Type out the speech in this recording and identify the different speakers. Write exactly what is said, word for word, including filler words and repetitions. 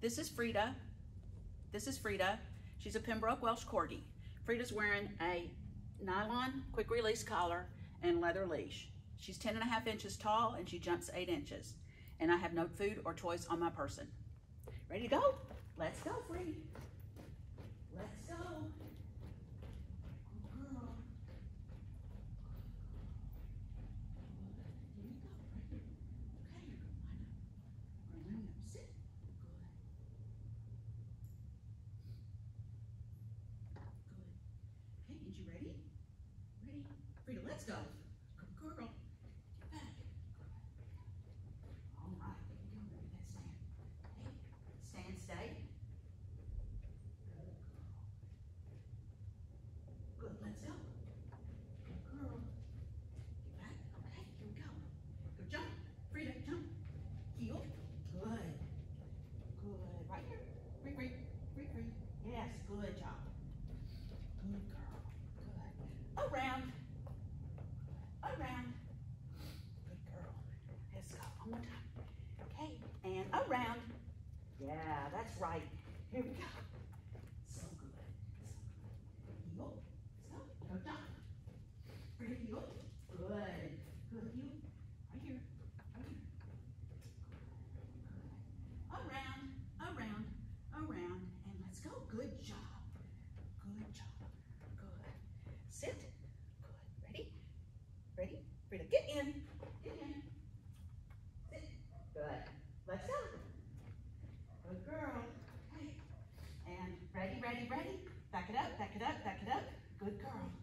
Speaker 1: This is Frida. This is Frida. She's a Pembroke Welsh Corgi. Frida's wearing a nylon quick release collar and leather leash. She's ten and a half inches tall and she jumps eight inches. And I have no food or toys on my person. Ready to go? Let's go, Frida. Let's go. Frida, let's go. Good girl. Get back. All right, here we go. Ready, let's stand. Hey, stand, stay. Good, let's go. Good girl. Get back. Okay, here we go. Go jump. Frida, jump. Heel. Good. Good. Right here. Free, free. Free, free. Yes, good job. Good girl. Good. Around. Around. Good girl. Let's go. One more time. Okay. And around. Yeah, that's right. Here we go. So good. So good. Heel. So. Go down. Pretty heel. Good. Good heel. Right here. Right here. Good. Around. Around. Around. And let's go. Good job. Good job. Good. Sit. Ready? Frida, get in. Get in. Sit. Good. Let's go. Good girl. Okay. And ready, ready, ready. Back it up, back it up, back it up. Good girl.